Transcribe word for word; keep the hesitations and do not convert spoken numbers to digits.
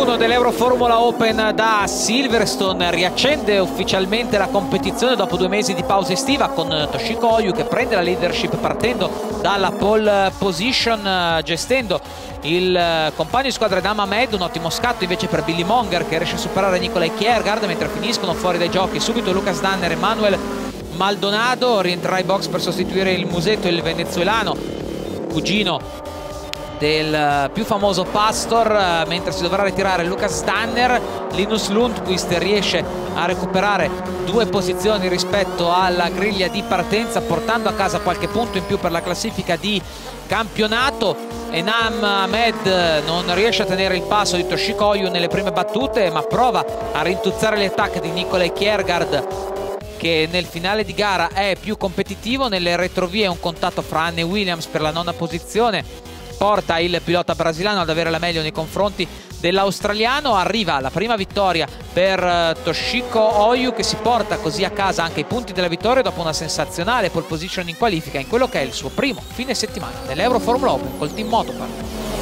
uno dell'Euro Formula Open da Silverstone riaccende ufficialmente la competizione dopo due mesi di pausa estiva, con Toshiko Oyu che prende la leadership partendo dalla pole position, gestendo il compagno di squadra Dama Med. Un ottimo scatto invece per Billy Monger che riesce a superare Nicolai Kjærgaard, mentre finiscono fuori dai giochi subito Lucas Danner e Manuel Maldonado. Rientrerà in box per sostituire il musetto, il venezuelano, cugino del più famoso Pastor, mentre si dovrà ritirare Lucas Danner. Linus Lundqvist riesce a recuperare due posizioni rispetto alla griglia di partenza, portando a casa qualche punto in più per la classifica di campionato. Enam Ahmed non riesce a tenere il passo di Toshiko Oyu nelle prime battute, ma prova a rintuzzare le attacche di Nicolai Kjærgaard, che nel finale di gara è più competitivo. Nelle retrovie un contatto fra Anne Williams per la nona posizione porta il pilota brasiliano ad avere la meglio nei confronti dell'australiano. Arriva la prima vittoria per Toshiko Oyu, che si porta così a casa anche i punti della vittoria dopo una sensazionale pole position in qualifica in quello che è il suo primo fine settimana nell'Euro Formula Open col team Motopar.